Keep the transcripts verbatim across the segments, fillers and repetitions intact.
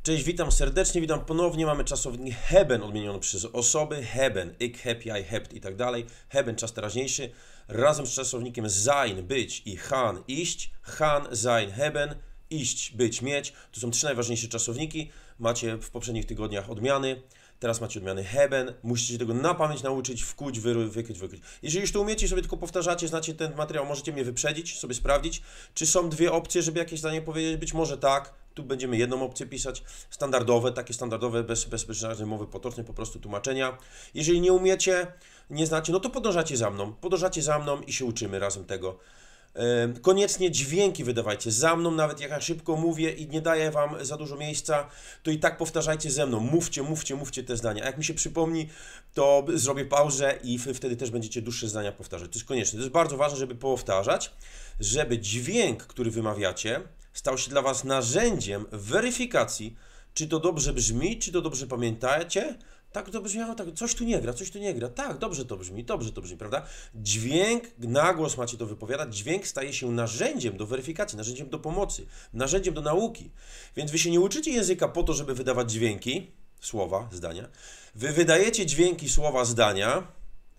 Cześć, witam serdecznie, witam ponownie. Mamy czasownik hebben odmieniony przez osoby. Hebben, ich heb, jij hebt i tak dalej. Hebben, czas teraźniejszy. Razem z czasownikiem sein, być i han, iść. Han, sein, hebben, iść, być, mieć. To są trzy najważniejsze czasowniki. Macie w poprzednich tygodniach odmiany. Teraz macie odmiany hebben. Musicie się tego na pamięć nauczyć, wkuć, wyruj, wykuć, wykuć. Jeżeli już to umiecie, sobie tylko powtarzacie, znacie ten materiał, możecie mnie wyprzedzić, sobie sprawdzić, czy są dwie opcje, żeby jakieś zdanie powiedzieć. Być może tak. Tu będziemy jedną opcję pisać, standardowe, takie standardowe, bez, bez, bez żadnej mowy potocznej, po prostu tłumaczenia. Jeżeli nie umiecie, nie znacie, no to podążacie za mną, podążacie za mną i się uczymy razem tego. Koniecznie dźwięki wydawajcie za mną, nawet jak ja szybko mówię i nie daję wam za dużo miejsca, to i tak powtarzajcie ze mną, mówcie, mówcie, mówcie te zdania. A jak mi się przypomni, to zrobię pauzę i wtedy też będziecie dłuższe zdania powtarzać. To jest konieczne, to jest bardzo ważne, żeby powtarzać, żeby dźwięk, który wymawiacie, stał się dla was narzędziem weryfikacji, czy to dobrze brzmi, czy to dobrze pamiętacie. Tak to brzmiało, tak, coś tu nie gra, coś tu nie gra. Tak, dobrze to brzmi, dobrze to brzmi, prawda? Dźwięk, na głos macie to wypowiadać, dźwięk staje się narzędziem do weryfikacji, narzędziem do pomocy, narzędziem do nauki. Więc wy się nie uczycie języka po to, żeby wydawać dźwięki, słowa, zdania. Wy wydajecie dźwięki, słowa, zdania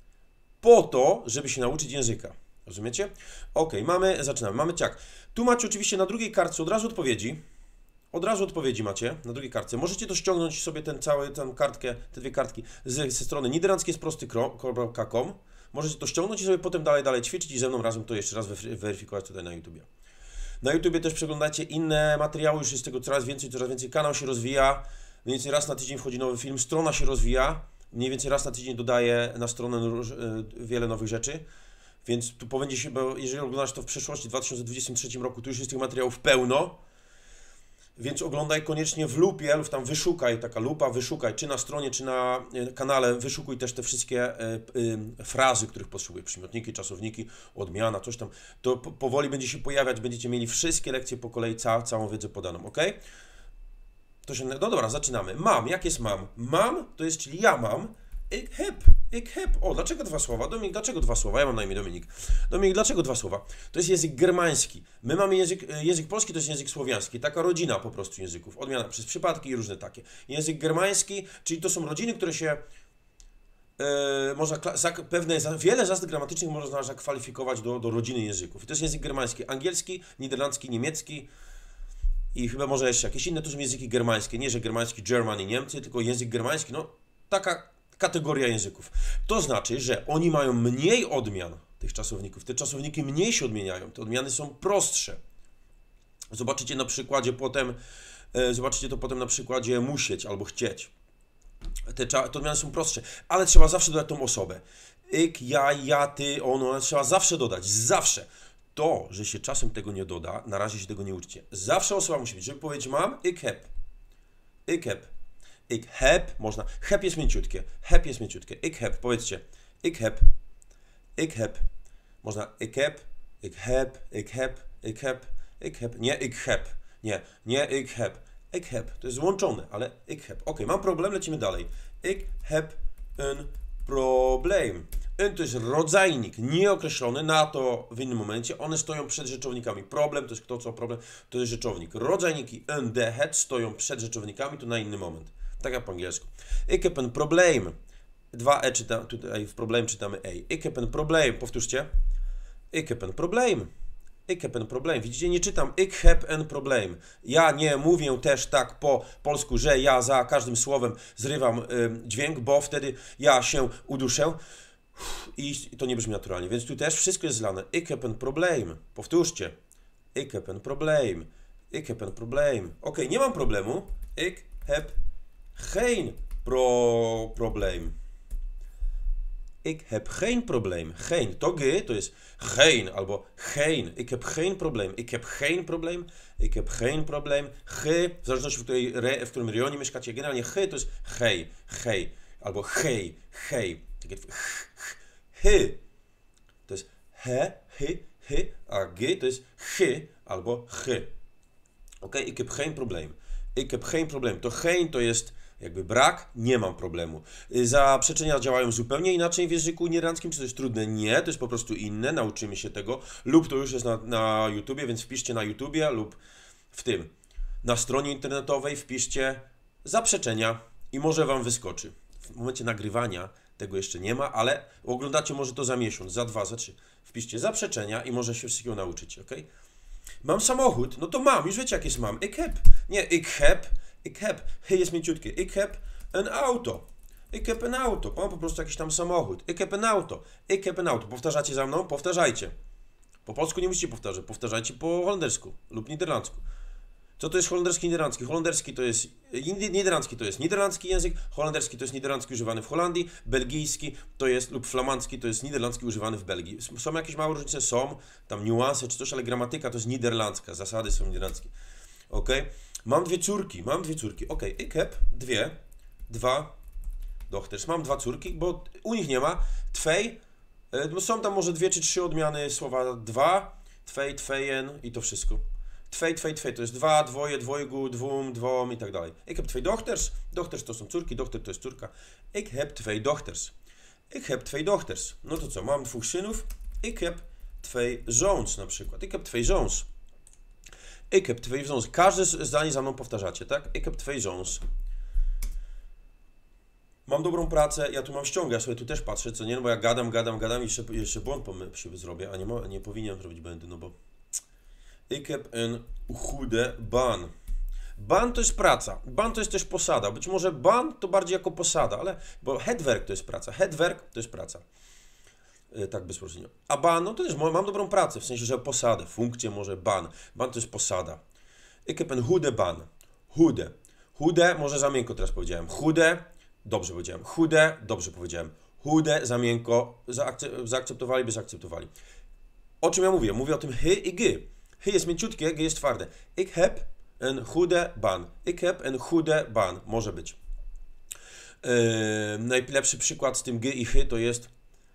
po to, żeby się nauczyć języka. Rozumiecie? Ok, mamy, zaczynamy. Mamy tak. Tu macie oczywiście na drugiej kartce od razu odpowiedzi. Od razu odpowiedzi macie na drugiej kartce. Możecie to ściągnąć sobie ten cały, tę kartkę, te dwie kartki z, ze strony niderlandzkiej jest prosty kropka com. Możecie to ściągnąć i sobie potem dalej, dalej ćwiczyć i ze mną razem to jeszcze raz weryfikować tutaj na YouTubie. Na YouTubie też przeglądacie inne materiały, już jest tego coraz więcej, coraz więcej. Kanał się rozwija, mniej więcej raz na tydzień wchodzi nowy film, strona się rozwija, mniej więcej raz na tydzień dodaję na stronę wiele nowych rzeczy. Więc tu powinien się, bo jeżeli oglądasz to w przeszłości, w dwa tysiące dwudziestym trzecim roku, tu już jest tych materiałów pełno, więc oglądaj koniecznie w lupie lub tam wyszukaj, taka lupa, wyszukaj, czy na stronie, czy na kanale, wyszukuj też te wszystkie y, y, frazy, których potrzebuję, przymiotniki, czasowniki, odmiana, coś tam, to po, powoli będzie się pojawiać, będziecie mieli wszystkie lekcje po kolei, ca, całą wiedzę podaną, ok? To się, no dobra, zaczynamy. Mam, jak jest mam? Mam, to jest, czyli ja mam, ich heb, ich heb. O, dlaczego dwa słowa? Dominik, dlaczego dwa słowa? Ja mam na imię Dominik. Dominik, dlaczego dwa słowa? To jest język germański. My mamy język, język polski, to jest język słowiański. Taka rodzina po prostu języków. Odmiana przez przypadki i różne takie. Język germański, czyli to są rodziny, które się yy, można, pewne, wiele zasad gramatycznych można zakwalifikować do, do rodziny języków. I to jest język germański. Angielski, niderlandzki, niemiecki i chyba może jeszcze jakieś inne, to są języki germańskie. Nie, że germański, German i Niemcy, tylko język germański. No, taka kategoria języków. To znaczy, że oni mają mniej odmian tych czasowników. Te czasowniki mniej się odmieniają. Te odmiany są prostsze. Zobaczycie na przykładzie potem, e, zobaczycie to potem na przykładzie musieć albo chcieć. Te, te odmiany są prostsze, ale trzeba zawsze dodać tą osobę. Ik, ja, ja, ty, ono. Trzeba zawsze dodać. Zawsze. To, że się czasem tego nie doda, na razie się tego nie uczcie. Zawsze osoba musi być. Żeby powiedzieć mam, ik heb. Ik heb. Ik heb, można, heb jest mięciutkie, heb jest mięciutkie, ik heb, powiedzcie, ik heb, ik heb, można ik heb, ik heb, ik heb, ik heb, ik heb, nie ik heb, nie, nie ik heb, ik heb, to jest złączone, ale ik heb, ok, mam problem, lecimy dalej, ik heb een probleem, een to jest rodzajnik nieokreślony, na to w innym momencie, one stoją przed rzeczownikami, problem to jest kto co, problem, to jest rzeczownik, rodzajniki een, de, het stoją przed rzeczownikami, to na inny moment. Tak jak po angielsku. Ik heb een probleem. Dwa e czytam, tutaj w problem czytamy e. Ik heb een probleem. Powtórzcie. Ik heb een probleem. Ik heb een probleem. Widzicie, nie czytam ik heb een probleem. Ja nie mówię też tak po polsku, że ja za każdym słowem zrywam y, dźwięk, bo wtedy ja się uduszę i to nie brzmi naturalnie. Więc tu też wszystko jest zlane. Ik heb een probleem. Powtórzcie. Ik heb een probleem. Ik heb een probleem. Ok, nie mam problemu. Ik heb geen pro probleem. Ik heb geen probleem. Geen. To g to jest geen albo geen. Ik heb geen probleem. Ik heb geen probleem. Ik heb geen probleem. G, w zależności w, której, w którym rejonie mieszkacie, generalnie g to jest hej, hej albo hej, hej. Hy. To jest he, hy, hy, a g to jest hy albo hy. Ok, ik heb geen probleem. Ik heb geen probleem. To geen to jest jakby brak, nie mam problemu. Zaprzeczenia działają zupełnie inaczej w języku niderlandzkim. Czy to jest trudne? Nie, to jest po prostu inne, nauczymy się tego. Lub to już jest na, na YouTubie, więc wpiszcie na YouTubie lub w tym. Na stronie internetowej wpiszcie zaprzeczenia i może Wam wyskoczy. W momencie nagrywania tego jeszcze nie ma, ale oglądacie może to za miesiąc, za dwa, za trzy. Wpiszcie zaprzeczenia i może się wszystkiego nauczycie, ok? Mam samochód, no to mam, już wiecie jak jest mam. Ik heb, nie ik heb, ik heb, hej jest mięciutkie. Ik heb een auto. Ik heb een auto. Mam po prostu jakiś tam samochód. Ik heb een auto. Ik heb een auto. Powtarzacie za mną? Powtarzajcie. Po polsku nie musicie powtarzać, powtarzajcie po holendersku lub niderlandzku. Co to jest holenderski i niderlandzki? Holenderski to jest, niderlandzki to jest niderlandzki język, holenderski to jest niderlandzki używany w Holandii, belgijski to jest, lub flamandzki to jest niderlandzki używany w Belgii. Są jakieś małe różnice? Są, tam niuanse czy coś, ale gramatyka to jest niderlandzka, zasady są niderlandzkie. Ok? Mam dwie córki, mam dwie córki. Ok, ik heb dwie, dwa dochters. Mam dwa córki, bo u nich nie ma. Twej, no są tam może dwie czy trzy odmiany słowa dwa, twej, twejen i to wszystko. Twej, twej, twej to jest dwa, dwoje, dwojgu, dwóm, dwom i tak dalej. Ik heb twee dochters. Dochters to są córki, dochter to jest córka. Ik heb twee dochters. Ik heb twee dochters. No to co, mam dwóch synów. Ik heb twee zoons na przykład. Ik heb twee zoons. Ik heb twee zoons. Każde zdanie za mną powtarzacie, tak? Ik heb twee zoons. Mam dobrą pracę, ja tu mam ściągę, ja sobie tu też patrzę, co nie, no bo ja gadam, gadam, gadam i jeszcze, jeszcze błąd się zrobię, a nie, ma, nie powinienem zrobić błędu, no bo... Ik heb een goede baan. Baan to jest praca, baan to jest też posada, być może baan to bardziej jako posada, ale, bo headwerk to jest praca, headwerk to jest praca, yy, tak bezpośrednio. A baan, no to też mam dobrą pracę, w sensie, że posadę, funkcję może baan, baan to jest posada. Ik heb een goede baan, goede, goede, może za miękko teraz powiedziałem, goede, dobrze powiedziałem, goede, dobrze powiedziałem, goede, za miękko, zaakceptowali by zaakceptowali. O czym ja mówię? Mówię o tym hy i gy. Hy jest mięciutkie, gy jest twarde. Ik heb een goede baan. Ik heb een goede baan. Może być. Yy, najlepszy przykład z tym gy i hy to jest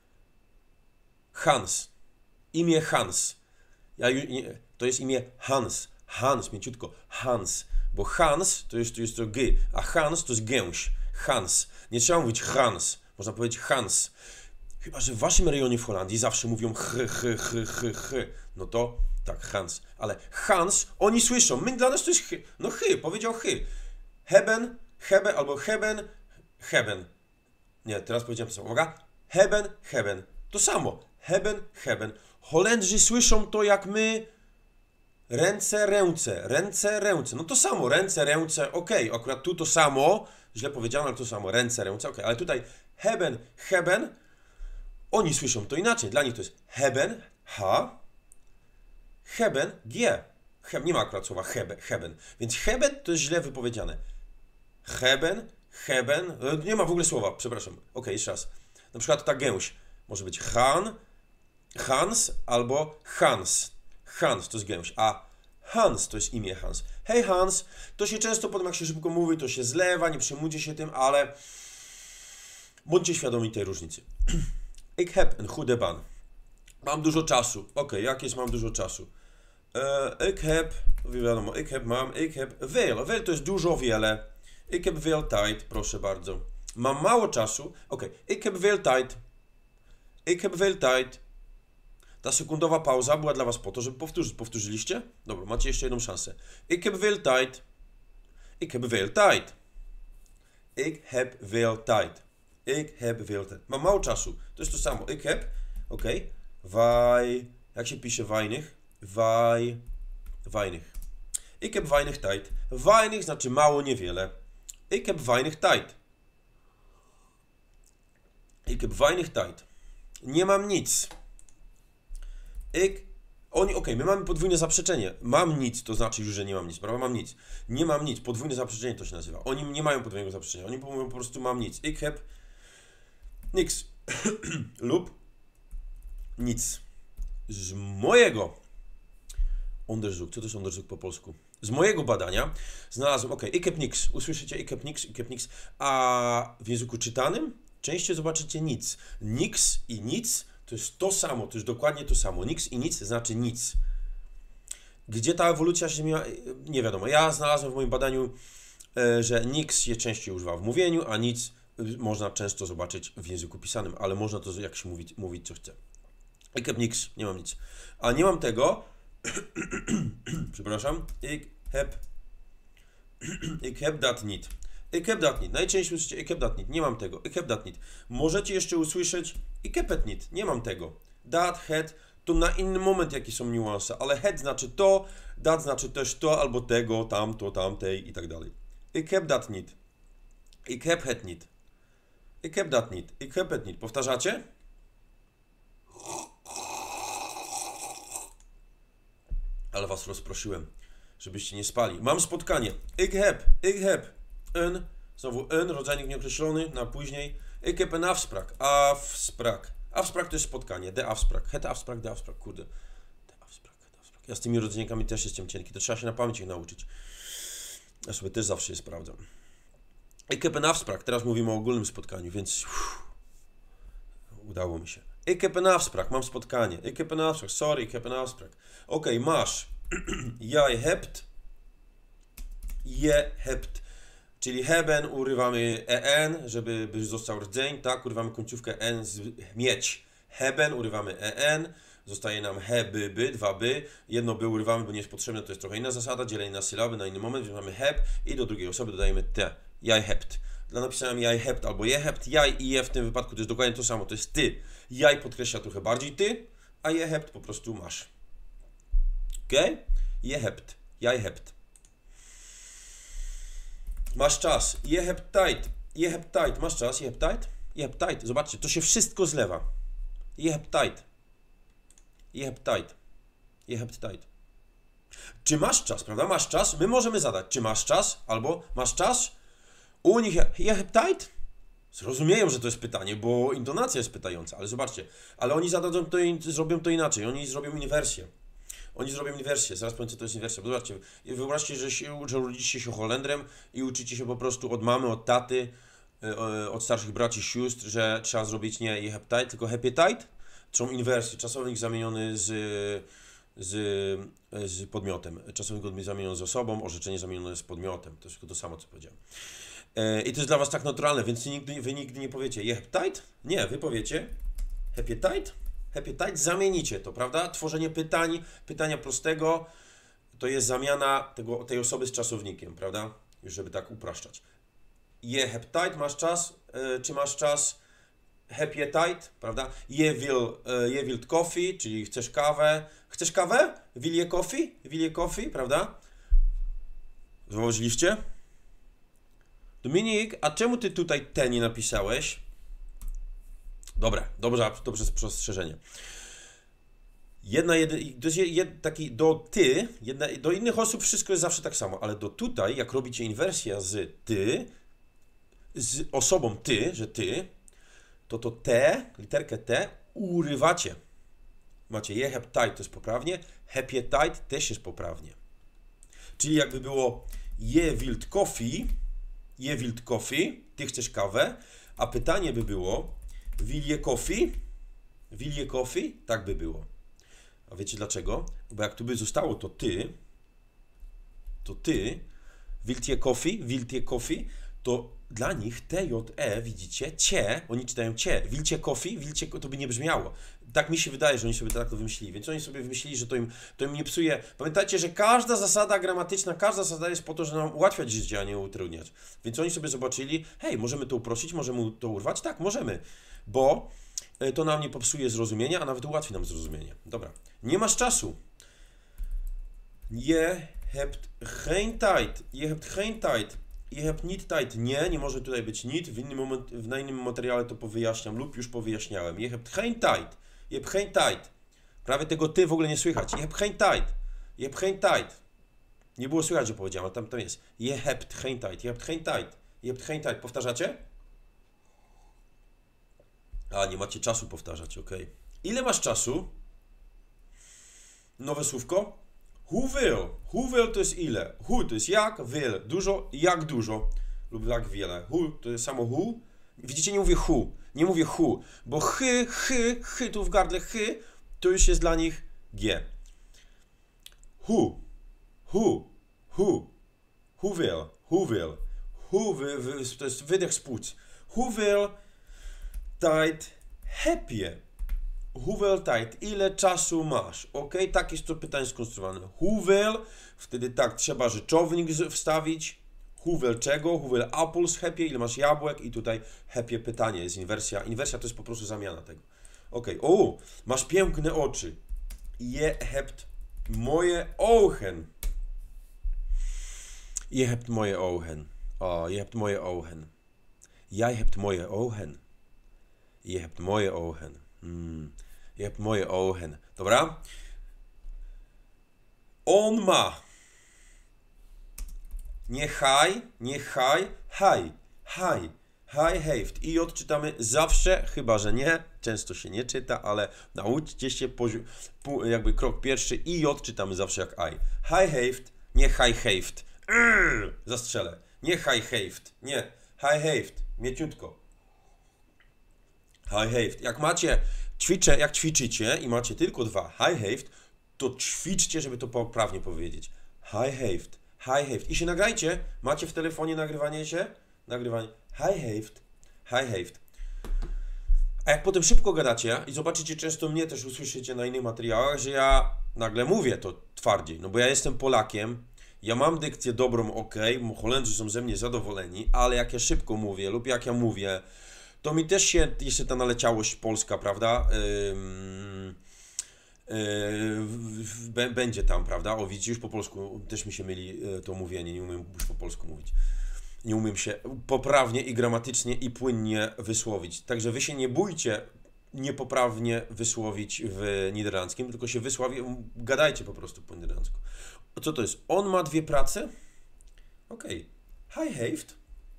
Hans. Imię Hans. Ja, to jest imię Hans. Hans, mięciutko. Hans. Bo Hans to jest to, jest to gy, a Hans to jest gęś. Hans. Nie trzeba mówić Hans. Można powiedzieć Hans. Chyba że w waszym rejonie w Holandii zawsze mówią ch, ch, ch, ch, ch. No to tak, Hans. Ale Hans, oni słyszą. My, dla nas to jest chy. No chy, powiedział chy. Hebben, hebe albo heben, heben. Nie, teraz powiedziałem to samo. Uwaga. Hebben, heben. To samo. Hebben, heben. Holendrzy słyszą to jak my. Ręce, ręce. Ręce, ręce. No to samo. Ręce, ręce. Okej, okay. Akurat tu to samo. Źle powiedziano, ale to samo. Ręce, ręce. Okej, okay. Ale tutaj hebben, heben. Oni słyszą to inaczej. Dla nich to jest hebben, h. Hebben, g. He, nie ma akurat słowa hebe, hebben. Więc hebben to jest źle wypowiedziane. Hebben, hebben. Nie ma w ogóle słowa, przepraszam. Ok, jeszcze raz. Na przykład ta gęś może być Han, Hans albo Hans. Hans to jest gęś, a Hans to jest imię Hans. Hej Hans, to się często potem jak się szybko mówi, to się zlewa, nie przejmujcie się tym, ale bądźcie świadomi tej różnicy. Ik heb een goede baan. Mam dużo czasu. Ok, jak jest mam dużo czasu? Uh, ik heb, wiadomo, ik heb mam, ik heb veel. Veel to jest dużo, wiele. Ik heb veel tijd, proszę bardzo. Mam mało czasu. Ok, ik heb veel tijd. Ik heb veel tijd. Ta sekundowa pauza była dla was po to, żeby powtórzyć. Powtórzyliście? Dobra, macie jeszcze jedną szansę. Ik heb veel tijd. Ik heb veel tijd. Ik heb veel tijd. Ik heb veel tijd. Mam mało czasu. To jest to samo. Ik heb, ok. Wij, jak się pisze weinig? Wij, weinig. Ik heb weinig tijd. Weinig znaczy mało, niewiele. Ik heb weinig tijd. Ik heb weinig tijd. Nie mam nic. Ik, oni, ok, my mamy podwójne zaprzeczenie. Mam nic, to znaczy już, że nie mam nic, prawda? Mam nic. Nie mam nic, podwójne zaprzeczenie to się nazywa. Oni nie mają podwójnego zaprzeczenia. Oni mówią po prostu mam nic. Ik heb niks. Lub nic. Z mojego onderzoek, co to jest onderzoek po polsku? Z mojego badania znalazłem, ok, ik heb niks. Usłyszycie ik heb niks, ik heb niks. A w języku czytanym częściej zobaczycie nic. Niks i nic to jest to samo, to jest dokładnie to samo. Niks i nic znaczy nic. Gdzie ta ewolucja się zmieniła? Nie wiadomo. Ja znalazłem w moim badaniu, że niks się częściej używa w mówieniu, a nic można często zobaczyć w języku pisanym, ale można to jak się mówić, mówić co chce. Ik heb niks, nie mam nic. A nie mam tego, przepraszam, ik heb Ik heb dat niet. Ik heb dat niet. Najczęściej usłyszycie ik heb dat niet. Nie mam tego. Ik heb dat niet. Możecie jeszcze usłyszeć ik heb het niet. Nie mam tego. Dat, het, to na inny moment jakie są niuanse, ale het znaczy to, dat znaczy też to, albo tego, tamto, tamtej i tak dalej. Ik heb dat niet. Ik heb het niet. Ik heb dat niet. Ik heb het niet. Powtarzacie? Ale was rozproszyłem, żebyście nie spali. Mam spotkanie. Ik heb. Ik heb. Een. Znowu een, rodzajnik nieokreślony, na później. Ik heb een afspraak. Afspraak. Afspraak to jest spotkanie. De afspraak. Het afspraak, de afspraak. Kurde. De afspraak, de afspraak. Ja z tymi rodzajnikami też jestem cienki. To trzeba się na pamięć ich nauczyć. Ja sobie też zawsze je sprawdzam. Ik heb een afspraak. Teraz mówimy o ogólnym spotkaniu, więc uff, udało mi się. Ik heb een afspraak. Mam spotkanie. Ik heb een afspraak. Sorry, ik heb een afspraak. Ok, masz. Jij hebt. Je hebt. Czyli hebben urywamy en, żeby by został rdzeń, tak? Urywamy końcówkę n z mieć. Hebben urywamy en. Zostaje nam he, by, by, dwa by. Jedno by urywamy, bo nie jest potrzebne, to jest trochę inna zasada. Dzielenie na sylaby na inny moment, więc mamy heb i do drugiej osoby dodajemy te. Jij hebt. Dla napisałem jij hebt albo je hebt. Jij i je w tym wypadku to jest dokładnie to samo, to jest ty. Jij podkreśla trochę bardziej ty, a je hebt po prostu masz. Ok? Je hebt. Jij hebt. Masz czas. Je hebt tijd. Je hebt tijd. Masz czas. Je hebt tijd. Je hebt tijd. Zobaczcie, to się wszystko zlewa. Je hebt tijd. Je hebt tijd. Je hebt tijd. Czy masz czas, prawda? Masz czas. My możemy zadać, czy masz czas, albo masz czas. U nich je hebt tijd. Zrozumieją, że to jest pytanie, bo intonacja jest pytająca, ale zobaczcie. Ale oni zadadzą to i zrobią to inaczej. Oni zrobią inwersję. Oni zrobią inwersję. Zaraz powiem, co to jest inwersja. Bo zobaczcie, wyobraźcie, że, się, że urodzicie się Holendrem i uczycie się po prostu od mamy, od taty, od starszych braci, sióstr, że trzeba zrobić nie je hebt tijd, tylko heb je tijd. Są inwersje. Czasownik zamieniony z, z, z podmiotem. Czasownik zamieniony z osobą, orzeczenie zamienione z podmiotem. To jest to samo, co powiedziałem. I to jest dla was tak naturalne, więc nigdy, wy nigdy nie powiecie je hebt tijd. Nie, wy powiecie heb je tijd. Heb je tijd, zamienicie to, prawda? Tworzenie pytań, pytania prostego, to jest zamiana tego, tej osoby z czasownikiem, prawda? Już żeby tak upraszczać. Je hebt tijd, masz czas, yy, czy masz czas? Heb je tijd, prawda? Je wil, yy, je wilt koffie, czyli chcesz kawę. Chcesz kawę? Wil je koffie? Wil je koffie, prawda? Zauważyliście? Dominik, a czemu ty tutaj te nie napisałeś? Dobra, dobrze, dobrze spostrzeżenie. Jedna, jedy, to jest jed, taki do ty, jedna, do innych osób wszystko jest zawsze tak samo, ale do tutaj, jak robicie inwersję z ty, z osobą ty, że ty, to to te, literkę te urywacie. Macie je hebt tijd, to jest poprawnie, heb je tijd też jest poprawnie. Czyli jakby było je wilt koffie, je wilt koffie, ty chcesz kawę, a pytanie by było wil je koffie? Wil je koffie? Tak by było. A wiecie dlaczego? Bo jak tu by zostało to ty, to ty, wilt je koffie, wilt je koffie, to dla nich T J E, widzicie, cie, oni czytają cie, wilcie koffie, wilcie, to by nie brzmiało. Tak mi się wydaje, że oni sobie tak to wymyślili, więc oni sobie wymyślili, że to im, to im nie psuje. Pamiętajcie, że każda zasada gramatyczna, każda zasada jest po to, żeby nam ułatwiać życie, a nie utrudniać. Więc oni sobie zobaczyli, hej, możemy to uprościć, możemy to urwać? Tak, możemy, bo to nam nie popsuje zrozumienia, a nawet ułatwi nam zrozumienie. Dobra, nie masz czasu. Je hebt geen tijd. Je hebt geen tijd. Je hebt niet tijd. Nie, nie może tutaj być niet. W innym moment, w innym materiale to powyjaśniam lub już powyjaśniałem. Je hebt geen tijd. Je hebt geen tijd. Prawie tego ty w ogóle nie słychać. Je hebt geen tijd. Je hebt geen tijd. Nie było słychać, że powiedziałem, ale tam, tam jest. Je hebt geen tijd. Je hebt geen tijd. Je hebt geen tijd. Powtarzacie? A, nie macie czasu powtarzać, ok. Ile masz czasu? Nowe słówko. Hoeveel? Hoeveel to jest ile? Hoe to jest jak, wiele, dużo, jak dużo lub jak wiele. Hoe to jest samo hu. Widzicie, nie mówię hu, nie mówię hu, bo chy, chy, chy tu w gardle chy, to już jest dla nich g. Hu, hu, hu, hoeveel, hoeveel, hu, to jest wydech z płuc. Hoeveel tijd heb je? Hoeveel tijd? Ile czasu masz? Ok, tak jest to pytanie skonstruowane. Hoeveel? Wtedy tak, trzeba rzeczownik wstawić. Hoeveel czego? Hoeveel apples heb je? Ile masz jabłek? I tutaj heb je pytanie, jest inwersja. Inwersja to jest po prostu zamiana tego. Ok, o, masz piękne oczy. Je hebt mooie ogen. Je hebt mooie ogen. O, je hebt mooie ogen. Jij hebt mooie ogen. Je hebt mooie ogen. Hmm. Je hebt mooie ogen. Dobra? On ma. Nie haj, nie haj, haj, haj, haj heeft. I odczytamy zawsze, chyba że nie, często się nie czyta, ale nauczcie się jakby krok pierwszy i odczytamy zawsze jak aj. Haj heeft, nie haj heeft. Urgh, zastrzelę. Nie haj heeft, nie. Haj heeft, mięciutko. Haj heeft. Jak macie, ćwiczę, jak ćwiczycie i macie tylko dwa haj heeft, to ćwiczcie, żeby to poprawnie powiedzieć. Haj heeft. Hij heeft. I się nagrajcie. Macie w telefonie nagrywanie się? Nagrywanie. Hij heeft. Hij heeft. A jak potem szybko gadacie i zobaczycie, często mnie też usłyszycie na innych materiałach, że ja nagle mówię to twardziej. No bo ja jestem Polakiem, ja mam dykcję dobrą, ok, Holendrzy są ze mnie zadowoleni, ale jak ja szybko mówię lub jak ja mówię, to mi też się jeszcze ta naleciałość polska, prawda? Ym... Yy, będzie tam, prawda? O, widzicie, już po polsku też mi się myli to mówienie, nie umiem już po polsku mówić. Nie umiem się poprawnie i gramatycznie i płynnie wysłowić. Także wy się nie bójcie niepoprawnie wysłowić w niderlandzkim, tylko się wysławi, gadajcie po prostu po niderlandzku. Co to jest? On ma dwie prace? Ok. Hij heeft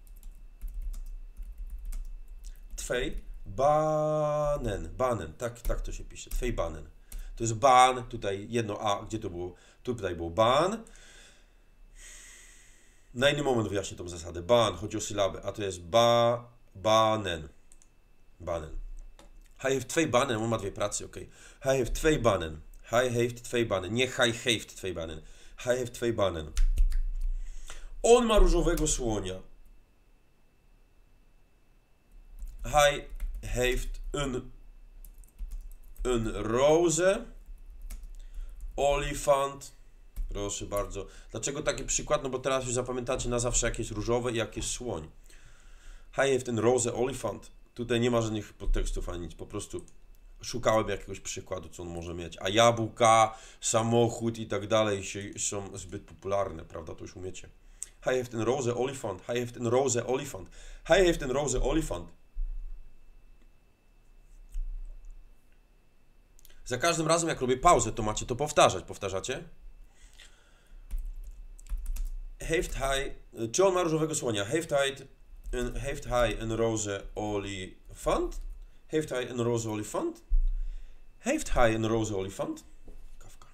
twee banen. Banen, tak, tak to się pisze. Twee banen. To jest ban, tutaj jedno A, gdzie to było? Tutaj było ban. Na inny moment wyjaśnię tą zasadę. Ban, chodzi o sylabę, a to jest ba, banen. Banen. Hij heeft twee banen, on ma dwie pracy, ok. Hij heeft twee banen. Hij heeft twee banen. Nie hij heeft twee banen. Hij heeft twee banen. On ma różowego słonia. Hij heeft een Een roze olifant. Proszę bardzo. Dlaczego taki przykład? No bo teraz już zapamiętacie na zawsze, jak jest różowe i jak jest słoń. Hij heeft een roze olifant. Tutaj nie ma żadnych podtekstów ani nic. Po prostu szukałem jakiegoś przykładu, co on może mieć. A jabłka, samochód i tak dalej się, są zbyt popularne, prawda? To już umiecie. Hij heeft een roze olifant. Hij heeft een roze olifant. Hij heeft een roze olifant. Za każdym razem, jak robię pauzę, to macie to powtarzać. Powtarzacie? Heeft hij... Czy on ma różowego słonia? Heeft hij een, heeft hij een roze olifant? Heeft hij een roze olifant? Heeft hij een roze olifant? Kafka.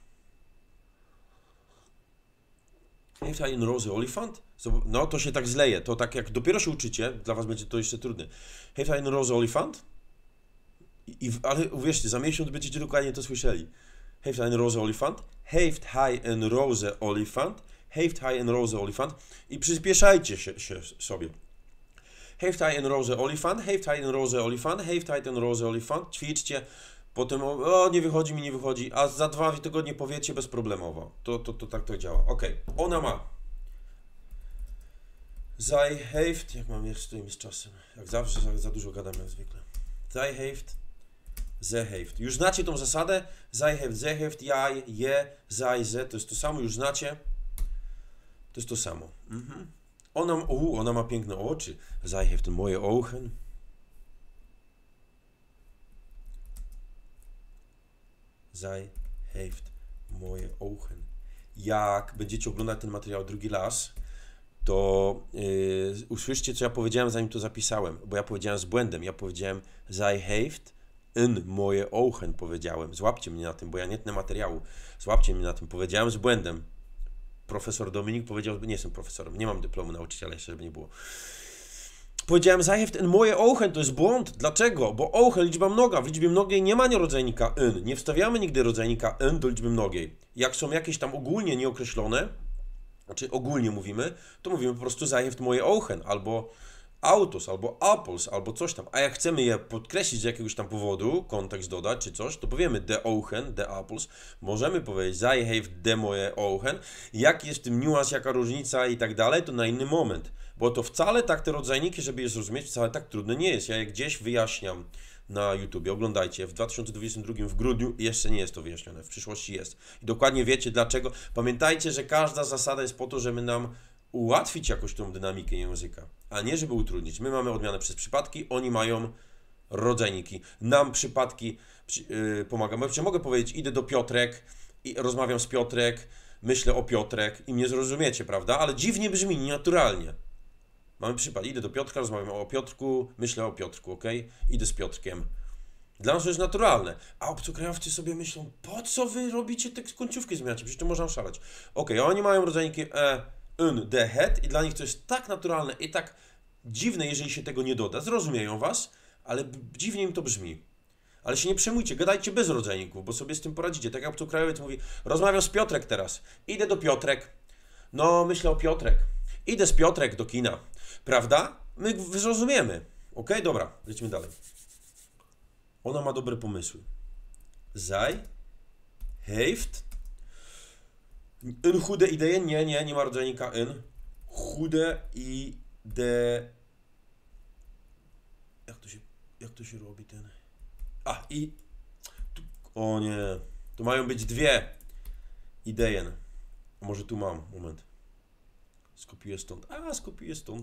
Heeft hij een roze olifant? No, to się tak zleje. To tak jak dopiero się uczycie, dla was będzie to jeszcze trudne. Heeft hij een roze olifant? I, ale uwierzcie, za miesiąc będziecie dokładnie to słyszeli. Heeft hij een roze olifant? Heeft hij een roze olifant? Heeft hij een roze olifant? I przyspieszajcie się, się sobie. Heeft hij een roze olifant? Heeft hij een roze olifant? Heeft hij een roze olifant? Ćwiczcie. Potem, o, nie wychodzi mi, nie wychodzi. A za dwa tygodnie powiecie bezproblemowo. To, to, to tak to działa. Ok. Ona ma. Zij heeft... Jak mam jeszcze z czasem? Jak zawsze, za, za dużo gadam jak zwykle. Zij heeft... Ze heeft. Już znacie tą zasadę. Zij heeft, ze heeft, jaj, je, zij, ze. To jest to samo, już znacie. To jest to samo. Mhm. Ona, u, ona ma piękne oczy. Zij heeft mooie ogen. Zij heeft mooie ogen. Jak będziecie oglądać ten materiał drugi raz, to yy, usłyszcie, co ja powiedziałem, zanim to zapisałem. Bo ja powiedziałem z błędem. Ja powiedziałem zij heeft een mooie ogen, powiedziałem. Złapcie mnie na tym, bo ja nie tnę materiału. Złapcie mnie na tym. Powiedziałem z błędem. Profesor Dominik powiedział, nie jestem profesorem, nie mam dyplomu nauczyciela, jeszcze żeby nie było. Powiedziałem, zij heeft een mooie ogen, to jest błąd. Dlaczego? Bo ogen, liczba mnoga. W liczbie mnogiej nie ma rodzajnika een. Nie wstawiamy nigdy rodzajnika een do liczby mnogiej. Jak są jakieś tam ogólnie nieokreślone, znaczy ogólnie mówimy, to mówimy po prostu zij heeft mooie ogen, albo autos, albo apples, albo coś tam, a jak chcemy je podkreślić z jakiegoś tam powodu, kontekst dodać, czy coś, to powiemy de Ochen, de apples, możemy powiedzieć zij heeft de moje Ochen, jaki jest w tym niuans, jaka różnica i tak dalej, to na inny moment, bo to wcale tak te rodzajniki, żeby je zrozumieć, wcale tak trudne nie jest, ja je gdzieś wyjaśniam na YouTubie, oglądajcie, w dwa tysiące dwudziestym drugim w grudniu jeszcze nie jest to wyjaśnione, w przyszłości jest i dokładnie wiecie dlaczego, pamiętajcie, że każda zasada jest po to, żeby nam ułatwić jakoś tą dynamikę języka, a nie żeby utrudnić. My mamy odmianę przez przypadki, oni mają rodzajniki. Nam przypadki yy, pomagają. Ja mogę powiedzieć, idę do Piotrek, i rozmawiam z Piotrek, myślę o Piotrek i mnie zrozumiecie, prawda? Ale dziwnie brzmi, nienaturalnie. Mamy przykład, idę do Piotrka, rozmawiam o Piotrku, myślę o Piotrku, ok? Idę z Piotrkiem. Dla nas to jest naturalne. A obcokrajowcy sobie myślą, po co wy robicie te końcówki zmieniacie? Przecież to można oszaleć. Ok, a oni mają rodzajniki e, un, de, het i dla nich to jest tak naturalne i tak dziwne, jeżeli się tego nie doda. Zrozumieją was, ale dziwnie im to brzmi. Ale się nie przejmujcie, gadajcie bez rodzajników, bo sobie z tym poradzicie. Tak jak obcokrajowiec mówi, rozmawiam z Piotrek teraz. Idę do Piotrek. No, myślę o Piotrek. Idę z Piotrek do kina. Prawda? My zrozumiemy. Ok, dobra, lecimy dalej. Ona ma dobre pomysły. Zij heeft een goede ideeën. Nie, nie, nie ma rodzajnika een. Goede idee. Jak to się, jak to się robi ten? A, i... Tu, o nie. Tu mają być dwie ideen. A może tu mam, moment. Skopiuję stąd. A, skopiuję stąd.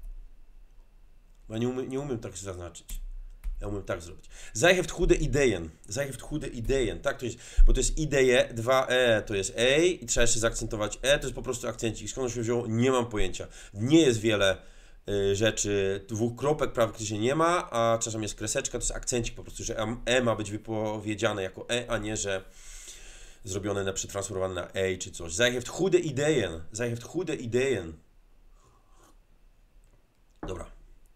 Bo ja nie umiem, nie umiem tak zaznaczyć. Ja umiem tak zrobić. Zij heeft goede ideeën. Zij heeft goede ideeën. Tak to jest, bo to jest idee, dwa e, to jest e i trzeba jeszcze zaakcentować e, to jest po prostu akcencik. Skąd się wziął? Nie mam pojęcia. Nie jest wiele y, rzeczy, dwóch kropek praktycznie nie ma, a czasem jest kreseczka, to jest akcencik po prostu, że e ma być wypowiedziane jako e, a nie, że zrobione na przetransformowane na e czy coś. Zij heeft goede ideeën. Zij heeft goede ideeën. Dobra.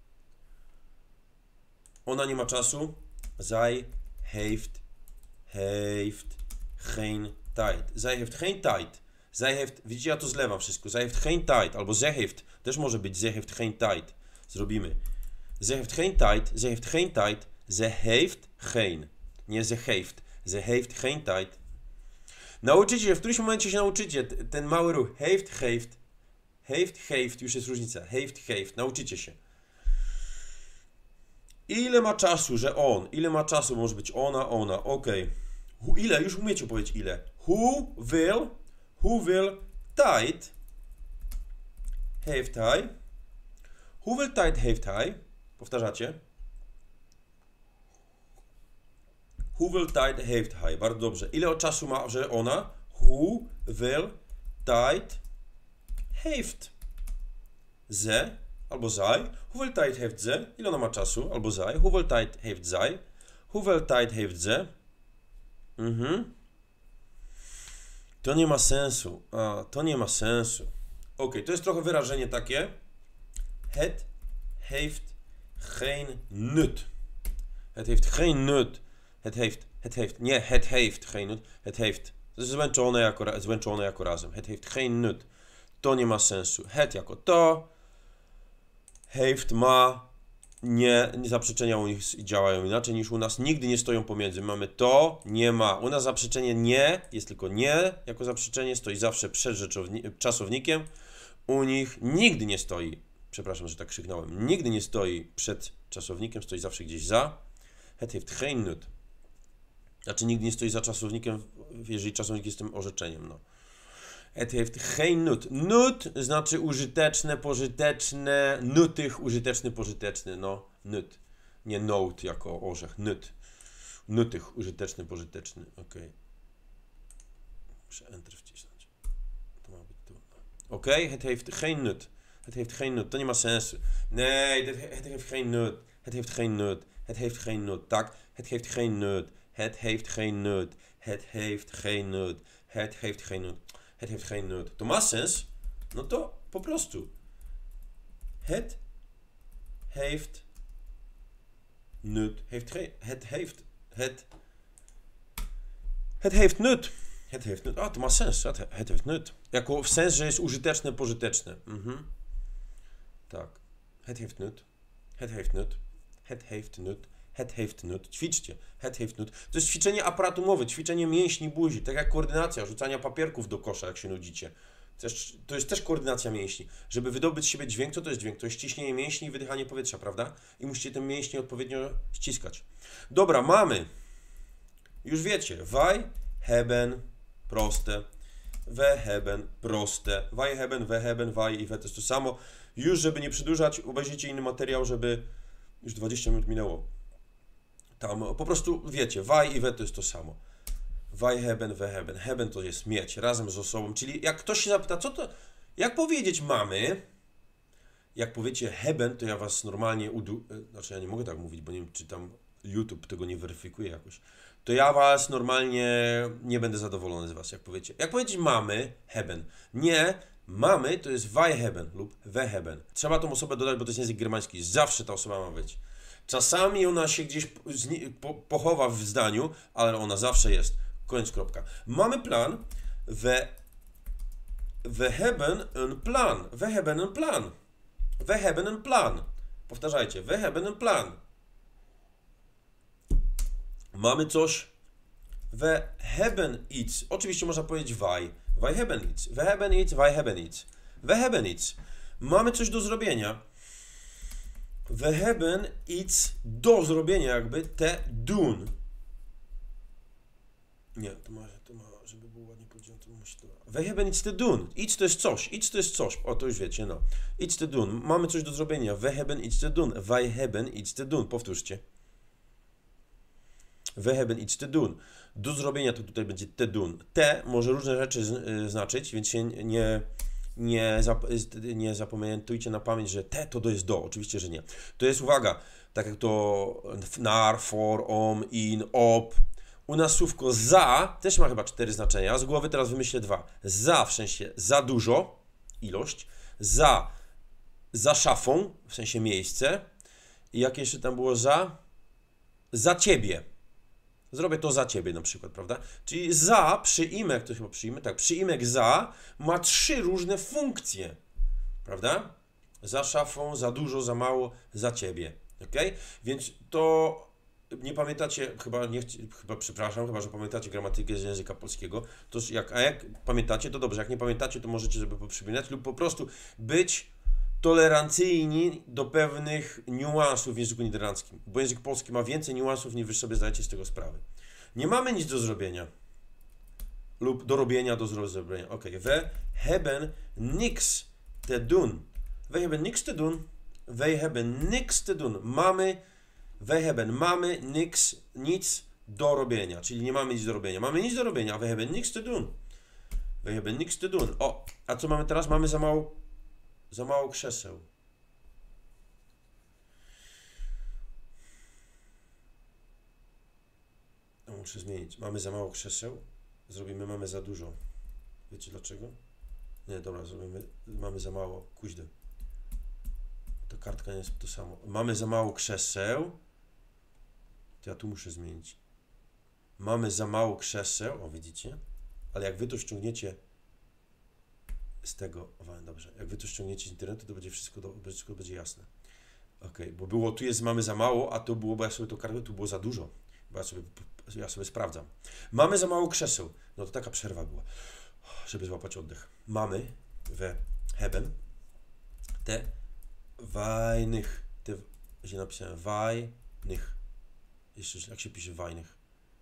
Ona nie ma czasu. Zij heeft, heeft geen tijd. Zij heeft geen tijd. Zij heeft, widzicie, ja to zlewam wszystko. Zij heeft geen tijd. Albo ze heeft. Też może być ze heeft geen tijd. Zrobimy. Ze heeft geen tijd. Ze heeft geen tijd. Ze heeft geen. Nie ze heeft. Ze heeft geen tijd. Nauczycie się, w którymś momencie się nauczycie. Ten mały ruch. Heeft, heeft. Heeft, heeft. Już jest różnica. Heeft, heeft. Nauczycie się. Ile ma czasu, że on? Ile ma czasu? Może być ona, ona. Ok. Ile? Już umiecie powiedzieć ile. Who will, who will tijd heeft hij? Hoeveel tijd heeft hij? Powtarzacie. Hoeveel tijd heeft hij? Bardzo dobrze. Ile czasu ma, że ona? Hoeveel tijd heeft ze? Albo zij. Hoeveel tijd heeft ze? Ile ona ma czasu? Albo zij. Hoeveel tijd heeft zij? Hoeveel tijd heeft ze? Mhm. To nie ma sensu. A, to nie ma sensu. Ok, to jest trochę wyrażenie takie. Het heeft geen nut. Het heeft geen nut. Het heeft, het heeft, nie, het heeft geen nut. Het heeft, to jest złączone jako, złączone jako razem. Het heeft geen nut. To nie ma sensu. Het jako to. Heeft, ma, nie, nie, zaprzeczenia u nich działają inaczej niż u nas, nigdy nie stoją pomiędzy. Mamy to, nie ma. U nas zaprzeczenie nie, jest tylko nie jako zaprzeczenie, stoi zawsze przed czasownikiem. U nich nigdy nie stoi, przepraszam, że tak krzyknąłem, nigdy nie stoi przed czasownikiem, stoi zawsze gdzieś za. Het heeft geen nut. Znaczy nigdy nie stoi za czasownikiem, jeżeli czasownik jest tym orzeczeniem, no. Het heeft geen nut. Nut znaczy użyteczne, pożyteczne, nutych, użyteczny, pożyteczny, no, nut. Nie note jako orzech, nut. Nutych, użyteczny, pożyteczny, ok. Muszę enter wcisnąć. To ma być tu. Ok, het heeft geen nut. Het heeft geen nut, to nie ma sensu. Nee, het heeft geen nut. Het heeft geen nut. Het heeft geen nut, tak? Het heeft geen nut. Het heeft geen nut. Het heeft geen nut. Het heeft geen nut. Het heeft geen nut. To ma sens? No to po prostu. Het heeft nut. Heeft geen, het heeft, het, het heeft nut. Het heeft nut. A, to ma sens. Het, het heeft nut. Jako w sens, że jest użyteczne, pożyteczne. Mhm. Tak. Het heeft nut. Het heeft nut. Het heeft nut. Het heeft nut. Ćwiczcie. Het heeft nut. To jest ćwiczenie aparatu mowy, ćwiczenie mięśni buzi, tak jak koordynacja, rzucania papierków do kosza, jak się nudzicie. Też, to jest też koordynacja mięśni. Żeby wydobyć z siebie dźwięk, co to jest dźwięk? To jest ściśnienie mięśni i wydychanie powietrza, prawda? I musicie te mięśnie odpowiednio ściskać. Dobra, mamy. Już wiecie. Wij hebben, proste. We hebben, proste. Wij hebben, we hebben, wij i we to jest to samo. Już, żeby nie przedłużać, obejrzyjcie inny materiał, żeby... Już dwadzieścia minut minęło. Tam po prostu wiecie, wij i we to jest to samo. Wij hebben, we hebben. Hebben to jest mieć razem z osobą, czyli jak ktoś się zapyta, co to... Jak powiedzieć mamy... Jak powiecie hebben, to ja was normalnie udu... Znaczy ja nie mogę tak mówić, bo nie wiem, czy tam YouTube tego nie weryfikuje jakoś. To ja was normalnie nie będę zadowolony z was, jak powiecie. Jak powiedzieć mamy, hebben. Nie, mamy to jest wij hebben lub we hebben. Trzeba tą osobę dodać, bo to jest język germański. Zawsze ta osoba ma być. Czasami ona się gdzieś pochowa w zdaniu, ale ona zawsze jest. Koniec, kropka. Mamy plan. We, we hebben een plan. We hebben een plan. We hebben een plan. Powtarzajcie. We hebben een plan. Mamy coś. We hebben iets. Oczywiście można powiedzieć wij. Wij hebben iets. We hebben iets. Wij hebben iets. We hebben iets. Mamy coś do zrobienia. We hebben iets do zrobienia, jakby te doen. Nie, to ma, to ma, żeby było ładnie powiedziane, to musi to... We hebben iets te doen. Iets to jest coś. Iets to jest coś. O, to już wiecie, no. Iets te doen. Mamy coś do zrobienia. We hebben iets te doen. Wij hebben iets te doen. Powtórzcie. We hebben iets te doen. Do zrobienia to tutaj będzie te doen. Te może różne rzeczy z, y, znaczyć, więc się nie, nie, zap, nie zapamiętujcie na pamięć, że te to jest do. Oczywiście, że nie. To jest, uwaga, tak jak to nar, for, om, in, op. U nas słówko za też ma chyba cztery znaczenia. Z głowy teraz wymyślę dwa. Za w sensie za dużo, ilość. Za, za szafą, w sensie miejsce. I jakie jeszcze tam było za? Za ciebie. Zrobię to za ciebie na przykład, prawda? Czyli za, przyimek, to chyba przyimek, tak, przyimek za ma trzy różne funkcje, prawda? Za szafą, za dużo, za mało, za ciebie, ok? Więc to nie pamiętacie, chyba, nie, chyba przepraszam, chyba, że pamiętacie gramatykę z języka polskiego, to jak, a jak pamiętacie, to dobrze, jak nie pamiętacie, to możecie sobie poprzypominać lub po prostu być tolerancyjni do pewnych niuansów w języku niderlandzkim, bo język polski ma więcej niuansów, niż wy sobie zdajecie z tego sprawę. Nie mamy nic do zrobienia lub do robienia, do zrobienia. Ok, we hebben niks te doen. We hebben niks te doen. We hebben niks te doen. Mamy, we hebben, mamy niks, nic do robienia, czyli nie mamy nic do robienia. Mamy nic do robienia, we hebben niks te doen. We hebben niks te doen. O, a co mamy teraz? Mamy za mało Za mało krzeseł. No, muszę zmienić. Mamy za mało krzeseł. Zrobimy mamy za dużo. Wiecie dlaczego? Nie, dobra, zrobimy. Mamy za mało. Kuźdy. Ta kartka nie jest to samo. Mamy za mało krzeseł. To ja tu muszę zmienić. Mamy za mało krzeseł. O, widzicie? Ale jak wy to ściągniecie z tego, o, dobrze, jak wy to ściągniecie z internetu, to będzie wszystko, do, wszystko będzie jasne. Ok, bo było, tu jest mamy za mało, a to było, bo ja sobie to kartę, tu było za dużo, bo ja sobie, ja sobie sprawdzam. Mamy za mało krzeseł, no to taka przerwa była, żeby złapać oddech. Mamy, we hebben, te weinig, te, źle napisałem, weinig, jeszcze jak się pisze weinig,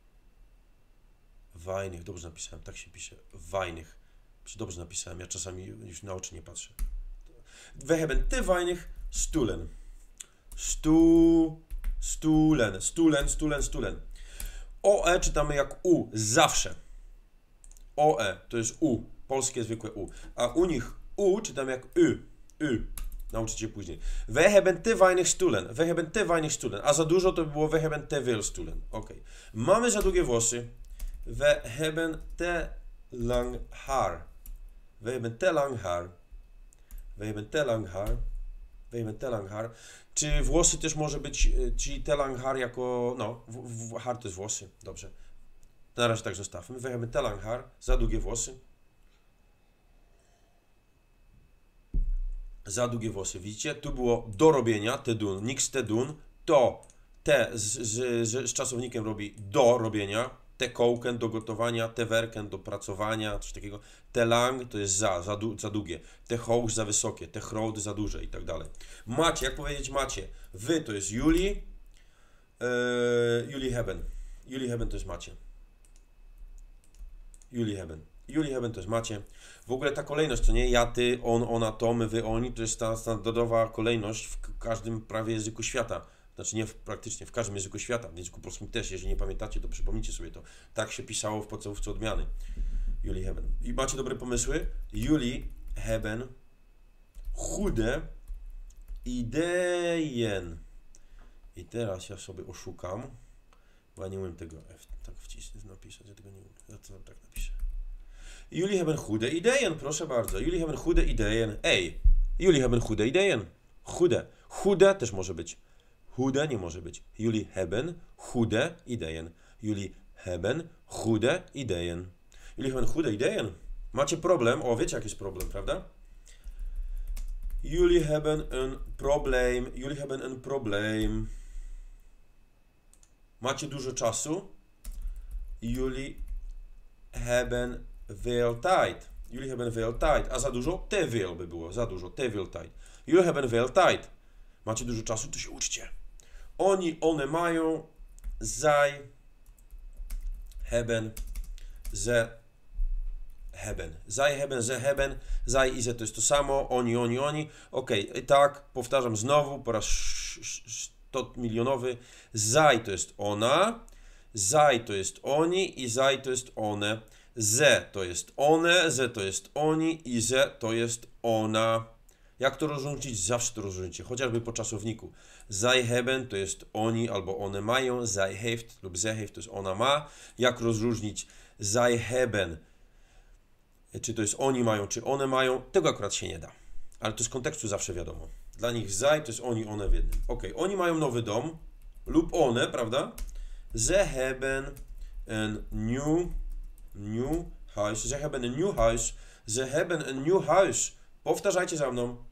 weinig, dobrze napisałem, tak się pisze, weinig. Czy dobrze napisałem? Ja czasami już na oczy nie patrzę. We hebben te weinig stoelen. Stu, stoelen, stoelen, stoelen, stoelen. O E czytamy jak U, zawsze. O E to jest U, polskie zwykłe U. A u nich U czytamy jak Y, Y. Nauczycie później. We hebben te weinig stoelen. We hebben te weinig stoelen. A za dużo to by było we hebben te veel stoelen. Ok. Mamy za długie włosy. We hebben te lang haar. We hebben te lang haar. We hebben te lang haar. We hebben te lang haar. Czy włosy też może być, czyli te lang haar jako, no, w, w, haar to jest włosy, dobrze. Na razie tak zostawmy. We hebben te lang haar, za długie włosy. za długie włosy. Widzicie? Tu było do robienia, te dun, nix te dun, to te z, z, z, z czasownikiem robi do robienia, te kołken do gotowania, te werken do pracowania, coś takiego. Te lang to jest za, za, za długie, te hołż za wysokie, te chrołd za duże i tak dalej. Macie, jak powiedzieć macie? Wy to jest Juli, yy, Juli Heben. Juli Heben to jest macie. Juli Heben. Juli Heben to jest macie. W ogóle ta kolejność, co nie? Ja, ty, on, ona, to, my, wy, oni, to jest ta standardowa kolejność w każdym prawie języku świata. Znaczy nie w, praktycznie w każdym języku świata, w języku polskim też. Jeżeli nie pamiętacie, to przypomnijcie sobie to. Tak się pisało w podstawówce odmiany. Juli Heben. I macie dobre pomysły? Juli Heben chude idejen. I teraz ja sobie oszukam, bo ja nie umiem tego F tak wcisnąć, napisać, ja tego nie umiem. Ja to tak napiszę. Juli hebben goede ideeën, proszę bardzo. Juli hebben goede ideeën. Ej, Juli hebben goede ideeën. Goede. Goede też może być. Goede nie może być. Juli hebben goede ideeën. Juli hebben goede ideeën. Juli hebben goede ideeën. Macie problem? O, wiecie, jaki jest problem, prawda? Jullie hebben een probleem. Jullie hebben een probleem. Macie dużo czasu? Jullie hebben veel tijd. Jullie hebben veel tijd. A za dużo? Te veel by było. Za dużo. Te veel tijd. Jullie hebben veel tijd. Macie dużo czasu? To się uczcie. Oni, one mają. Zij hebben. Ze hebben. Zij hebben, ze hebben. Zij i ze to jest to samo. Oni, oni, oni. Ok. I tak. Powtarzam znowu po raz sto milionowy. Zij to jest ona. Zij to jest oni i zij to jest one. Ze to jest one, ze to jest oni i ze to jest ona. Jak to rozróżnić? Zawsze to rozróżnicie, chociażby po czasowniku. Zij hebben to jest oni albo one mają, zij heeft lub ze heeft to jest ona ma. Jak rozróżnić zij hebben, czy to jest oni mają, czy one mają? Tego akurat się nie da. Ale to z kontekstu zawsze wiadomo. Dla nich zij to jest oni, one w jednym. Ok, oni mają nowy dom lub one, prawda? Ze hebben een nieuw, nieuw huis. Ze hebben een nieuw huis. Ze hebben een nieuw huis. Powtarzajcie za mną.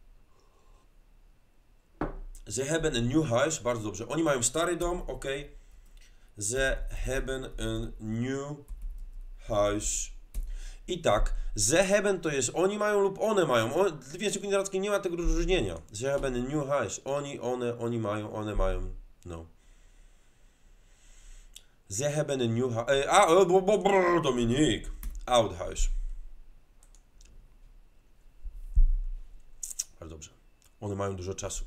Ze hebben een nieuw huis. Bardzo dobrze. Oni mają stary dom. Ok. Ze hebben een nieuw huis. I tak. Ze hebben to jest oni mają lub one mają. On, w języku niederlandzkim nie ma tego rozróżnienia. Ze hebben een nieuw huis. Oni, one, oni mają, one mają. No. Ze hebben een nieuw huis. Ah, Dominique. Oud huis. Bardzo dobrze. One mają dużo czasu.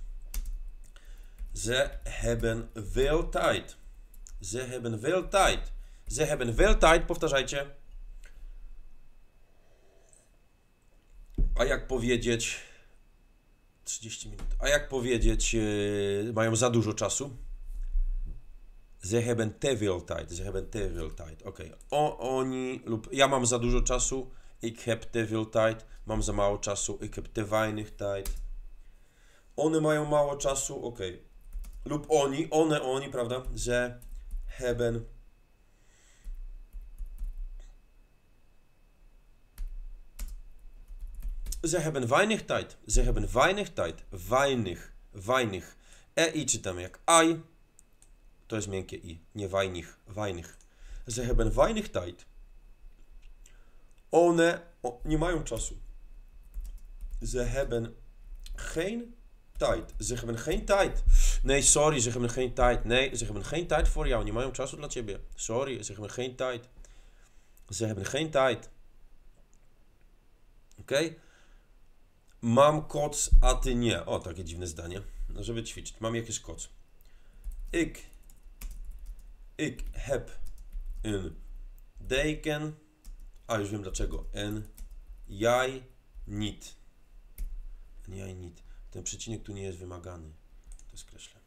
Ze hebben veel tijd. Ze hebben veel tijd. Ze hebben veel tijd. Powtarzajcie. A jak powiedzieć... trzydzieści minut. A jak powiedzieć... Yy, mają za dużo czasu? Ze hebben te veel tijd. Ze hebben te veel tijd. Ok. O, oni lub ja mam za dużo czasu. Ik heb te veel tijd. Mam za mało czasu. Ik heb te weinig tijd. One mają mało czasu. Ok. Lub oni. One, oni, prawda? Ze hebben. Ze hebben weinig tijd. Ze hebben weinig tijd. Weinig. Weinig. E i czytamy jak aj. To jest miękkie i, nie weinig, weinig. Ze hebben weinig tijd. One o, nie mają czasu. Ze hebben geen tijd. Ze hebben geen tijd. Nee, sorry, ze hebben geen tijd. Nee, ze hebben geen tijd voor jou. Nie mają czasu dla ciebie. Sorry, ze hebben geen tijd. Ze hebben geen tijd. Ok? Mam koc, a ty nie. O, takie dziwne zdanie. No, żeby ćwiczyć. Mam jakiś koc. Ik Ik heb een deken. A już wiem dlaczego. En jij niet. En jij niet. Ten przecinek tu nie jest wymagany. To skreślę.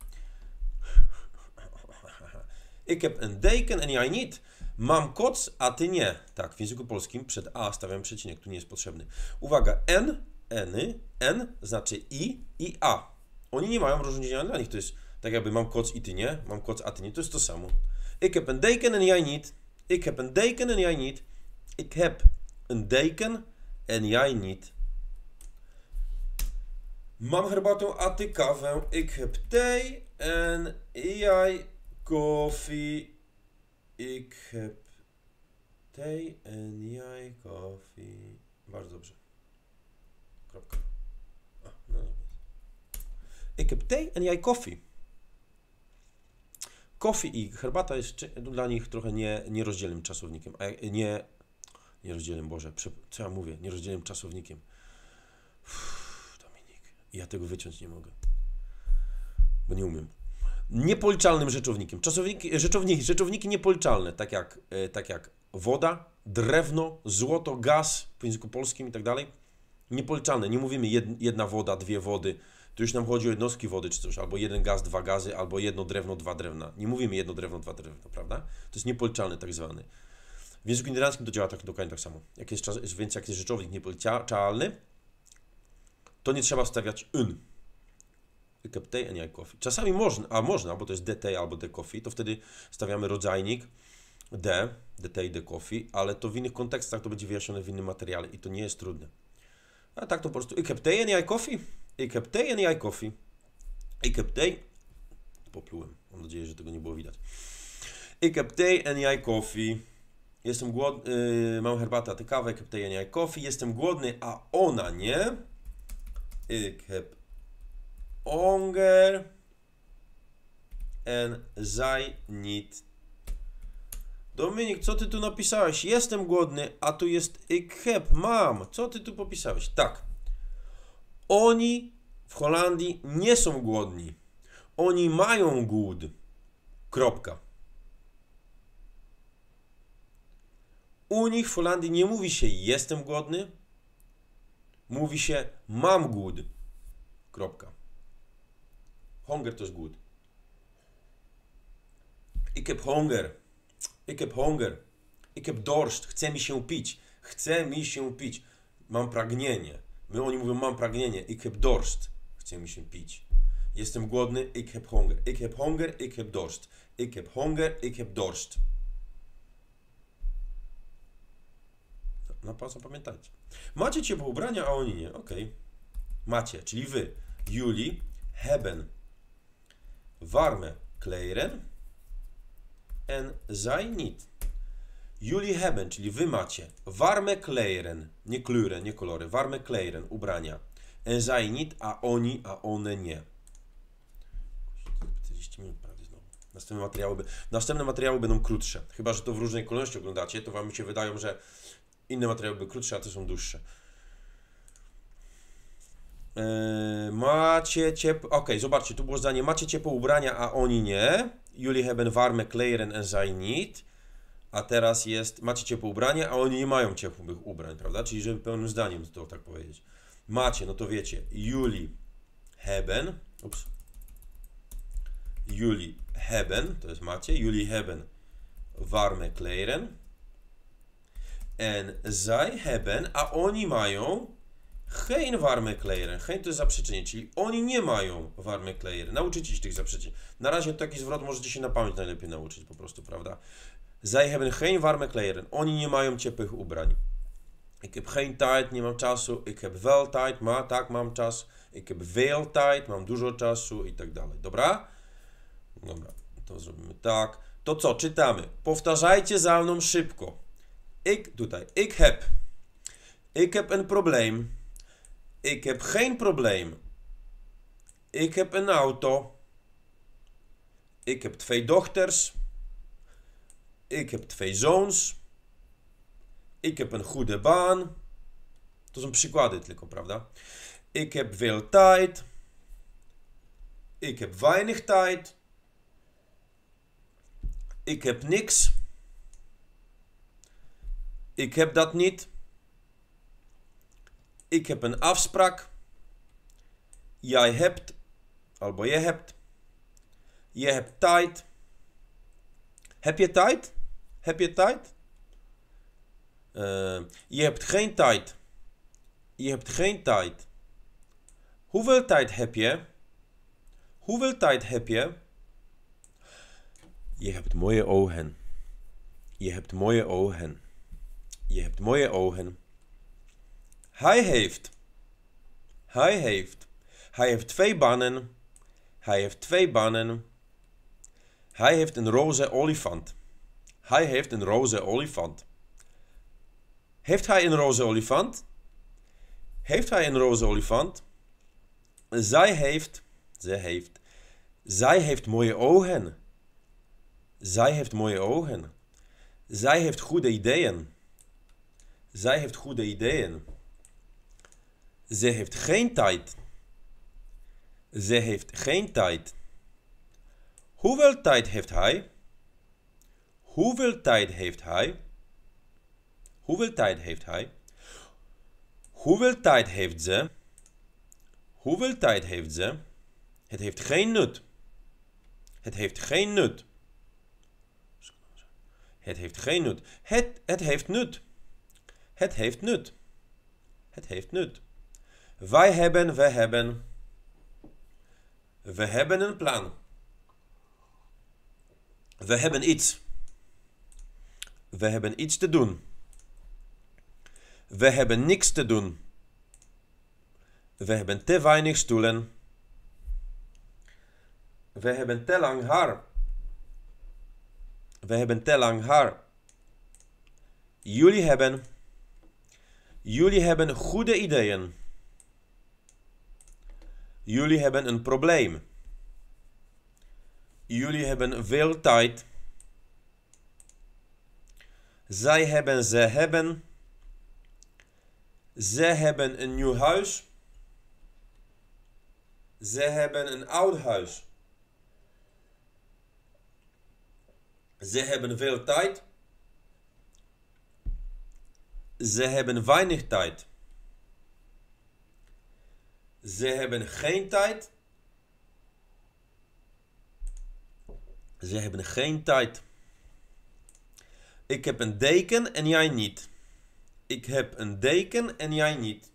Ik heb een deken en jij niet. Mam koc, a ty nie. Tak, w języku polskim przed a stawiam przecinek, tu nie jest potrzebny. Uwaga, en, eny, en znaczy i i a. Oni nie mają rozróżnienia, dla nich to jest tak jakby mam koc i ty nie. Mam koc, a ty nie. To jest to samo. Ik heb een deken en jij niet. Ik heb een deken en jij niet. Ik heb een deken en jij niet. Mam herbatę, a ty kawę. Ik heb thee en jij koffie. Ik heb thee en jij koffie. Bardzo dobrze. Kropka. A, no. Ik heb thee en jij koffie. Koffie i herbata jest dla nich trochę nie, nierozdzielnym czasownikiem. A nie, nierozdzielnym, Boże, co ja mówię? Nierozdzielnym czasownikiem. Uff, Dominik, ja tego wyciąć nie mogę, bo nie umiem. Niepoliczalnym rzeczownikiem. Czasowniki, rzeczowniki, rzeczowniki niepoliczalne, tak jak, tak jak woda, drewno, złoto, gaz w języku polskim i tak dalej. Niepoliczalne. Nie mówimy jedna woda, dwie wody. Tu już nam chodzi o jednostki wody czy coś, albo jeden gaz, dwa gazy, albo jedno drewno, dwa drewna. Nie mówimy jedno drewno, dwa drewna, prawda? To jest niepoliczalny tak zwany. W języku niderlandzkim to działa tak, dokładnie tak samo. Jak jest czas, więc jak jest rzeczownik niepoliczalny, to nie trzeba wstawiać yn. Ik heb thee en jij koffie. Czasami można, a można, bo to jest de thee albo de koffie, to wtedy stawiamy rodzajnik de, de thee, de koffie, ale to w innych kontekstach to będzie wyjaśnione w innym materiale i to nie jest trudne. A tak to po prostu ik heb thee en jij koffie. Ik heb thee en jij koffie. Ik heb thee. Poplułem. Mam nadzieję, że tego nie było widać. Ik heb thee en jij koffie. Jestem głodny. Yy, mam herbatę, a ty kawę. Ik heb thee en jij koffie. Jestem głodny, a ona nie. Ik heb honger. En zij niet. Dominik, co ty tu napisałeś? Jestem głodny, a tu jest ik heb, mam. Co ty tu popisałeś? Tak. Oni w Holandii nie są głodni. Oni mają głód. Kropka. U nich w Holandii nie mówi się jestem głodny. Mówi się mam głód. Kropka. Hunger to jest głód. Ik heb honger. Ik heb honger. Ik heb dorst. Chce mi się pić. Chce mi się pić. Mam pragnienie. My oni mówią mam pragnienie. Ik heb dorst. Chce mi się pić. Jestem głodny. Ik heb honger. Ik heb honger. Ik heb dorst. Ik heb honger. Ik heb dorst. Na pauza pamiętajcie. Macie ciepłe ubrania, a oni nie. Ok. Macie, czyli wy. Jullie hebben warme kleren en zij niet. Jullie hebben, czyli wy macie warme kleren, nie kleuren, nie kolory, warme kleren, ubrania. En zij niet, a oni, a one nie. czterdzieści minut prawie znowu. Następne materiały, następne materiały będą krótsze. Chyba że to w różnej kolejności oglądacie, to wam się wydają, że inne materiały były krótsze, a te są dłuższe. Yy, macie ciepłe... Ok, zobaczcie, tu było zdanie. Macie ciepłe ubrania, a oni nie. Jullie hebben warme kleren en zij niet. A teraz jest, macie ciepłe ubrania, a oni nie mają ciepłych ubrań, prawda? Czyli żeby pełnym zdaniem to tak powiedzieć. Macie, no to wiecie. Jullie hebben... Ups. Jullie hebben, to jest macie. Jullie hebben warme kleren. En zij hebben, a oni mają geen warme kleren. Geen to jest zaprzeczenie, czyli oni nie mają warme kleren. Nauczycie się tych zaprzeczeń. Na razie taki zwrot możecie się na pamięć najlepiej nauczyć po prostu, prawda? Zij hebben geen warme kleren. Oni nie mają ciepłych ubrań. Ik heb geen tijd, nie mam czasu. Ik heb wel tijd, ma, tak, mam czas. Ik heb veel tijd, mam dużo czasu i tak dalej. Dobra? Dobra, to zrobimy tak. To co, czytamy. Powtarzajcie za mną szybko. Ik, tutaj, ik heb. Ik heb een probleem. Ik heb geen probleem. Ik heb een auto. Ik heb twee dochters. Ik heb twee zoons. Ik heb een goede baan. To są przykłady tylko, prawda? Ik heb veel tijd. Ik heb weinig tijd. Ik heb niks. Ik heb dat niet. Ik heb een afspraak. Jij hebt, albo je hebt. Je hebt tijd. Heb je tijd? Heb je tijd? Uh, je hebt geen tijd. Je hebt geen tijd. Hoeveel tijd heb je? Hoeveel tijd heb je? Je hebt mooie ogen. Je hebt mooie ogen. Je hebt mooie ogen. Hij heeft. Hij heeft. Hij heeft twee banen. Hij heeft twee banen. Hij heeft een roze olifant. Hij heeft een roze olifant. Heeft hij een roze olifant? Heeft hij een roze olifant? Zij heeft, zij heeft, zij heeft mooie ogen. Zij heeft mooie ogen. Zij heeft goede ideeën. Zij heeft goede ideeën. Ze heeft geen tijd. Ze heeft geen tijd. Hoeveel tijd heeft hij? Hoeveel tijd heeft hij? Hoeveel tijd heeft hij? Hoeveel tijd heeft ze? Hoeveel tijd heeft ze? Het heeft geen nut. Het heeft geen nut. Het heeft geen nut. Het, het heeft nut. Het heeft nut. Het heeft nut. Wij hebben, we hebben. We hebben een plan. We hebben iets. We hebben iets te doen. We hebben niks te doen. We hebben te weinig stoelen. We hebben te lang haar. We hebben te lang haar. Jullie hebben. Jullie hebben goede ideeën. Jullie hebben een probleem. Jullie hebben veel tijd. Zij hebben, ze hebben. Ze hebben een nieuw huis. Ze hebben een oud huis. Ze hebben veel tijd. Ze hebben weinig tijd. Ze hebben geen tijd. Ze hebben geen tijd. Ik heb een deken en jij niet. Ik heb een deken en jij niet.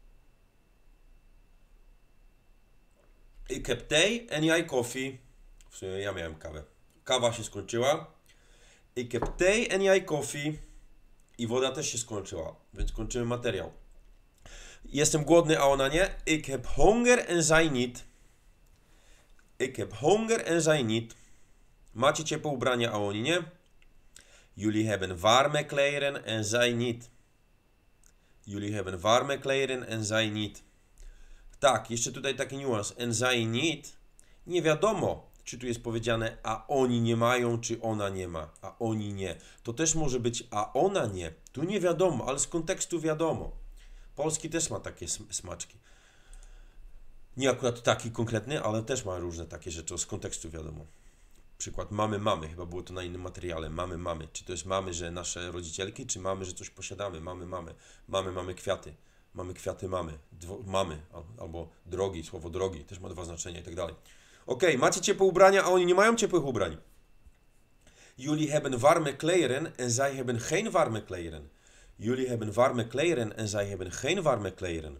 Ik heb thee en jij koffie. Of ja miałem kawę. Kawa się skończyła. Ik heb thee en jij koffie. I woda też się skończyła. Więc kończymy materiał. Jestem głodny, a ona nie. Ik heb honger en zij niet. Ik heb honger en zij niet. Macie ciepłe ubrania, a oni nie. Jullie hebben warme kleren en zij niet. Jullie hebben warme kleren en zij niet. Tak, jeszcze tutaj taki niuans. En zij niet. Nie wiadomo, czy tu jest powiedziane a oni nie mają, czy ona nie ma. A oni nie. To też może być a ona nie. Tu nie wiadomo, ale z kontekstu wiadomo. Polski też ma takie smaczki. Nie akurat taki konkretny, ale też ma różne takie rzeczy. Z kontekstu wiadomo. Przykład mamy, mamy. Chyba było to na innym materiale. Mamy, mamy. Czy to jest mamy, że nasze rodzicielki, czy mamy, że coś posiadamy? Mamy, mamy. Mamy, mamy kwiaty. Mamy kwiaty, mamy. Dwo, mamy. Albo drogi. Słowo drogi. Też ma dwa znaczenia i tak dalej. Ok, macie ciepłe ubrania, a oni nie mają ciepłych ubrań. Jullie hebben warme kleren en zij hebben geen warme kleren. Jullie hebben warme kleren en zij hebben geen warme kleren.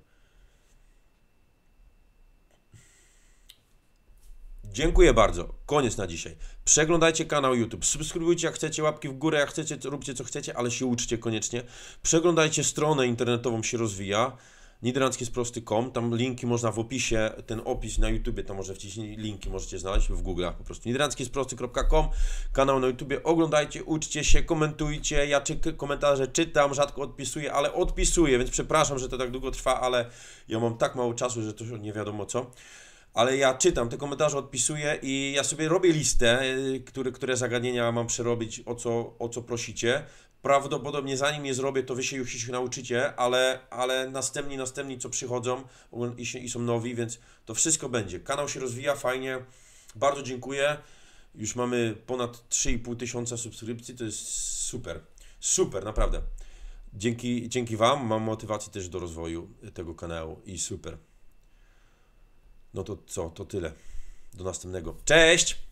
Dziękuję bardzo. Koniec na dzisiaj. Przeglądajcie kanał YouTube. Subskrybujcie jak chcecie, łapki w górę jak chcecie, róbcie co chcecie, ale się uczcie koniecznie. Przeglądajcie stronę internetową, się rozwija. Niderlandzki jest prosty kropka com. Tam linki można w opisie, ten opis na YouTubie, tam może wciśnij linki, możecie znaleźć w Google'ach po prostu. Niderlandzki jest prosty kropka com. Kanał na YouTubie. Oglądajcie, uczcie się, komentujcie. Ja czy komentarze czytam, rzadko odpisuję, ale odpisuję, więc przepraszam, że to tak długo trwa, ale ja mam tak mało czasu, że to nie wiadomo co. Ale ja czytam te komentarze, odpisuję i ja sobie robię listę, które, które zagadnienia mam przerobić, o co, o co prosicie. Prawdopodobnie zanim je zrobię, to wy się już się nauczycie, ale, ale następni, następni co przychodzą i, się, i są nowi, więc to wszystko będzie. Kanał się rozwija fajnie, bardzo dziękuję. Już mamy ponad trzy i pół tysiąca subskrypcji, to jest super, super, naprawdę. Dzięki, dzięki wam mam motywację też do rozwoju tego kanału i super. No to co, to tyle. Do następnego. Cześć!